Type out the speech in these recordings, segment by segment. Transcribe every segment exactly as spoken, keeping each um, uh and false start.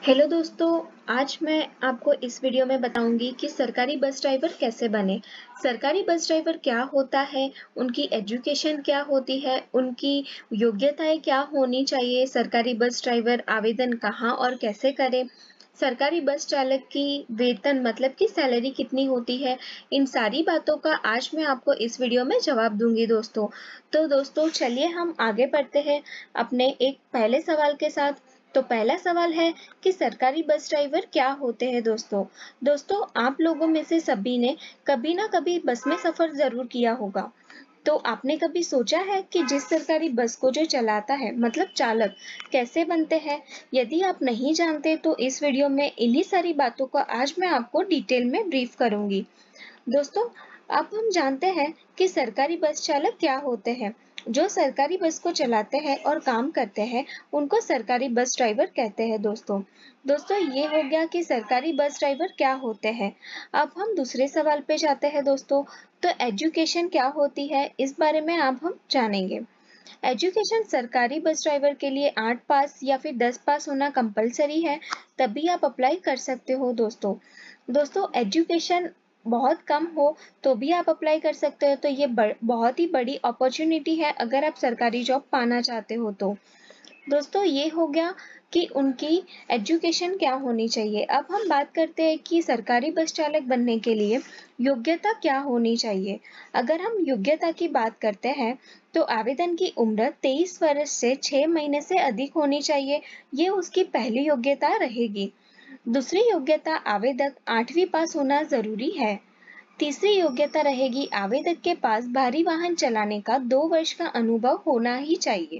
Hello दोस्तों, आज मैं आपको इस वीडियो में बताऊंगी कि सरकारी बस ड्राइवर कैसे बने। सरकारी बस ड्राइवर क्या होता है, उनकी एजुकेशन क्या होती है, उनकी योग्यताएं क्या होनी चाहिए, सरकारी बस ड्राइवर आवेदन कहाँ और कैसे करें, सरकारी बस चालक की वेतन मतलब कि सैलरी कितनी होती है, इन सारी बातों का आज मैं आपको इस वीडियो में जवाब दूंगी दोस्तों। तो दोस्तों चलिए हम आगे बढ़ते हैं अपने एक पहले सवाल के साथ। तो पहला सवाल है कि सरकारी बस ड्राइवर क्या होते हैं दोस्तों। दोस्तों आप लोगों में से सभी ने कभी ना कभी बस में सफर जरूर किया होगा। तो आपने कभी सोचा है कि जिस सरकारी बस को जो चलाता है मतलब चालक कैसे बनते हैं। यदि आप नहीं जानते तो इस वीडियो में इन्हीं सारी बातों को आज मैं आपको डिटेल में ब्रीफ करूंगी। दोस्तों अब हम जानते हैं कि सरकारी बस चालक क्या होते हैं। जो सरकारी बस को चलाते हैं और काम करते हैं उनको सरकारी बस ड्राइवर कहते हैं दोस्तों। दोस्तों ये हो गया कि सरकारी बस ड्राइवर क्या होते हैं। अब हम दूसरे सवाल पे जाते हैं दोस्तों। तो एजुकेशन क्या होती है इस बारे में अब हम जानेंगे। एजुकेशन सरकारी बस ड्राइवर के लिए आठ पास या फिर दस पास होना कंपलसरी है, तभी आप अप्लाई कर सकते हो दोस्तों। दोस्तों एजुकेशन बहुत कम हो तो भी आप अप्लाई कर सकते हो, तो ये बहुत ही बड़ी अपॉर्चुनिटी है अगर आप सरकारी जॉब पाना चाहते हो तो। दोस्तों ये हो गया कि उनकी एजुकेशन क्या होनी चाहिए। अब हम बात करते हैं कि सरकारी बस चालक बनने के लिए योग्यता क्या होनी चाहिए। अगर हम योग्यता की बात करते हैं तो आवेदन की उम्र तेईस वर्ष से छह महीने से अधिक होनी चाहिए, ये उसकी पहली योग्यता रहेगी। दूसरी योग्यता आवेदक आठवीं पास होना जरूरी है। तीसरी योग्यता रहेगी आवेदक के पास भारी वाहन चलाने का दो वर्ष का अनुभव होना ही चाहिए।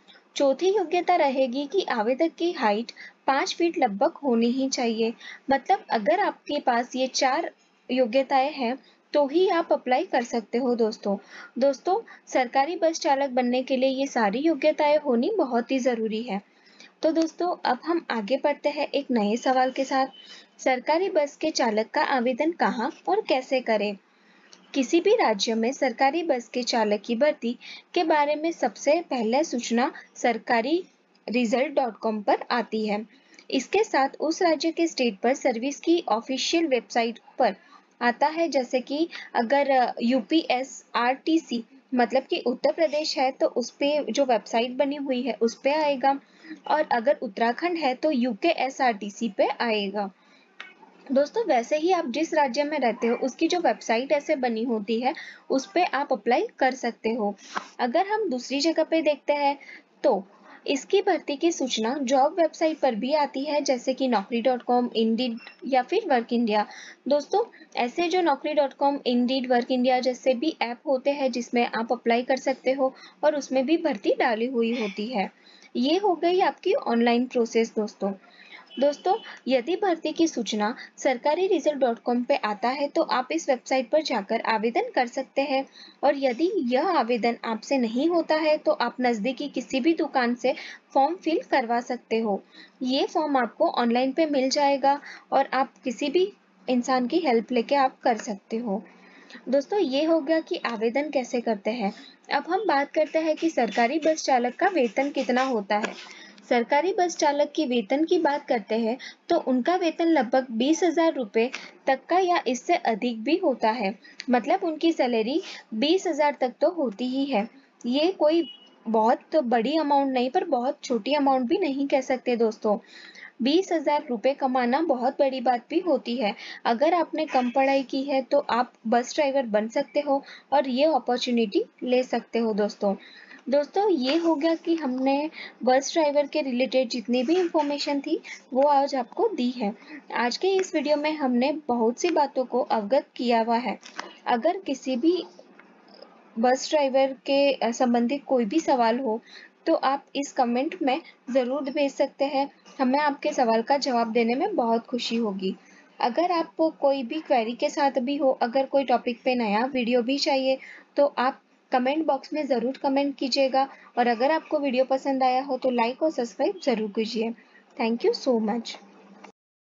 चौथी योग्यता रहेगी कि आवेदक की हाइट पाँच फीट लगभग होनी ही चाहिए। मतलब अगर आपके पास ये चार योग्यताएं हैं तो ही आप अप्लाई कर सकते हो दोस्तों। दोस्तों सरकारी बस चालक बनने के लिए ये सारी योग्यताएं होनी बहुत ही जरूरी है। तो दोस्तों अब हम आगे बढ़ते हैं एक नए सवाल के साथ। सरकारी बस के चालक का आवेदन कहाँ और कैसे करें। किसी भी राज्य में सरकारी बस के चालक की भर्ती के बारे में सबसे पहले सूचना सरकारी रिजल्ट डॉट कॉम पर आती है। इसके साथ उस राज्य के स्टेट पर सर्विस की ऑफिशियल वेबसाइट पर आता है, जैसे कि अगर यूपीएसआरटीसी मतलब कि उत्तर प्रदेश है तो उस पे जो वेबसाइट बनी हुई है उस पे आएगा, और अगर उत्तराखंड है तो यूकेएसआरटीसी पे आएगा। दोस्तों वैसे ही आप जिस राज्य में रहते हो उसकी जो वेबसाइट ऐसे बनी होती है उस पे आप अप्लाई कर सकते हो। अगर हम दूसरी जगह पे देखते हैं तो इसकी भर्ती की सूचना जॉब वेबसाइट पर भी आती है, जैसे कि नौकरी डॉट कॉम, इंडीड या फिर वर्क इंडिया। दोस्तों ऐसे जो Naukri dot com, Indeed, work India जैसे भी ऐप होते हैं जिसमें आप अप्लाई कर सकते हो और उसमें भी भर्ती डाली हुई होती है। ये हो गई आपकी ऑनलाइन प्रोसेस दोस्तों। दोस्तों यदि भर्ती की सूचना सरकारी रिजल्ट डॉट कॉम पे आता है तो आप इस वेबसाइट पर जाकर आवेदन कर सकते हैं, और यदि यह आवेदन आपसे नहीं होता है तो आप नजदीकी किसी भी दुकान से फॉर्म फिल करवा सकते हो। ये फॉर्म आपको ऑनलाइन पे मिल जाएगा और आप किसी भी इंसान की हेल्प लेके आप कर सकते हो। दोस्तों ये हो गया कि आवेदन कैसे करते हैं। अब हम बात करते हैं कि सरकारी बस चालक का वेतन कितना होता है। सरकारी बस चालक की वेतन की बात करते हैं तो उनका वेतन लगभग बीस हजार रुपए तक का या इससे अधिक भी होता है। मतलब उनकी सैलरी बीस हजार तक तो होती ही है। ये कोई बहुत तो बड़ी अमाउंट नहीं पर बहुत छोटी अमाउंट भी नहीं कह सकते दोस्तों। बीस हजार रुपए कमाना बहुत बड़ी बात भी होती है। अगर आपने कम पढ़ाई की है तो आप बस ड्राइवर बन सकते हो और ये अपॉर्चुनिटी ले सकते हो दोस्तों। दोस्तों ये हो गया कि हमने बस ड्राइवर के रिलेटेड जितनी भी इंफॉर्मेशन थी वो आज आपको दी है। आज के इस वीडियो में हमने बहुत सी बातों को अवगत किया हुआ है। अगर किसी भी बस ड्राइवर के संबंधित कोई भी सवाल हो तो आप इस कमेंट में ज़रूर भेज सकते हैं। हमें आपके सवाल का जवाब देने में बहुत खुशी होगी। अगर आपको कोई भी क्वेरी के साथ भी हो, अगर कोई टॉपिक पे नया वीडियो भी चाहिए तो आप कमेंट बॉक्स में ज़रूर कमेंट कीजिएगा, और अगर आपको वीडियो पसंद आया हो तो लाइक और सब्सक्राइब ज़रूर कीजिए। Thank you so much.